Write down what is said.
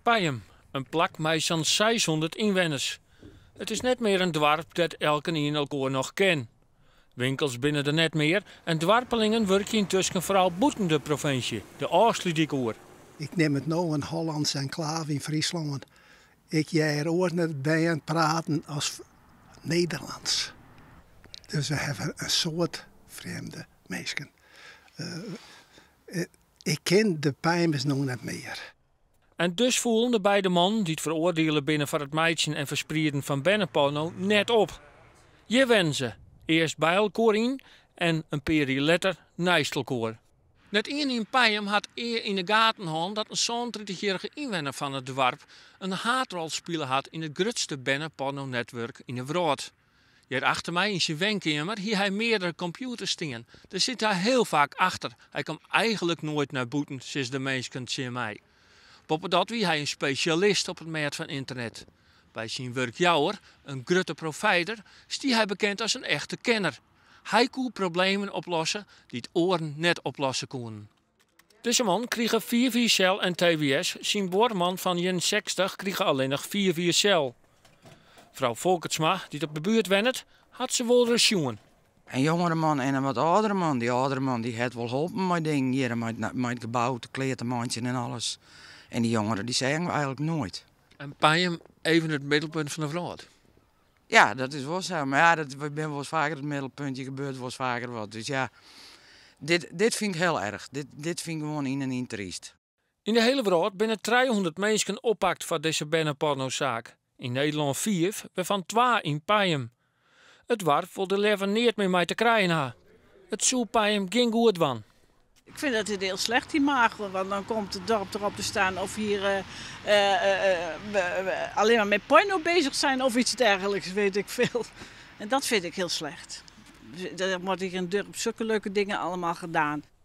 Payum, een plak met zo'n 600 inwoners. Het is net meer een dorp dat elke in elkaar nog ken. Winkels binnen er net meer en dwarpelingen werken intussen vooral buiten de provincie, de Oost-Lidikoer. Ik neem het nou een Hollandse enclave in Friesland. Ik jij er ook net bij aan het praten als Nederlands. Dus we hebben een soort vreemde mensen. Ik ken de Payums nog niet meer. En dus voelen de beide mannen die het veroordelen binnen van het meidje en verspreiden van bennenporno net op. Je wen ze. Eerst bij elkaar in en een periode later naast elkaar. Net een in Payum had eer in de gaten gehad dat een 30-jarige inwoner van het dorp een haardrolspeler had in het grootste bennenporno-netwerk in de wereld. Hier achter mij in zijn wenkamer hier hij meerdere computers staan. Daar zit hij heel vaak achter. Hij komt eigenlijk nooit naar buiten, sinds de mensen zien mij. Bovendien wie hij een specialist op het merk van internet. Bij zijn werkjouwer, een grote provider, is hij bekend als een echte kenner. Hij kon problemen oplossen die het oren net oplossen konden. Deze man kreeg 4 cel en TBS. Zijn boorman van 60 kreeg alleen nog 4 cel. Vrouw Volkertsma, die op de buurt wennet, had ze wel resjoen. Een jongere man en een wat oudere man. Die oudere man die had wel geholpen met dingen hier, met het gebouw, de kleertemandje en alles. En die jongeren die zeggen we eigenlijk nooit. En Payum even het middelpunt van de wereld. Ja, dat is wel zo. Maar ja, we ben wel eens vaker het middelpunt, je gebeurt wel eens vaker wat. Dus ja, dit vind ik heel erg. Dit vind ik gewoon in en in triest. In de hele wereld binnen 300 mensen oppakt voor deze bennenpornozaak. In Nederland 4, waarvan 2 in Payum. Het warp wil de leven niet meer mee te krijgen ha. Het zou Payum geen goed van. Ik vind dat het heel slecht die magen, want dan komt het dorp erop te staan of hier alleen maar met porno bezig zijn of iets dergelijks, weet ik veel. En dat vind ik heel slecht. Er wordt hier in het dorp zulke leuke dingen allemaal gedaan.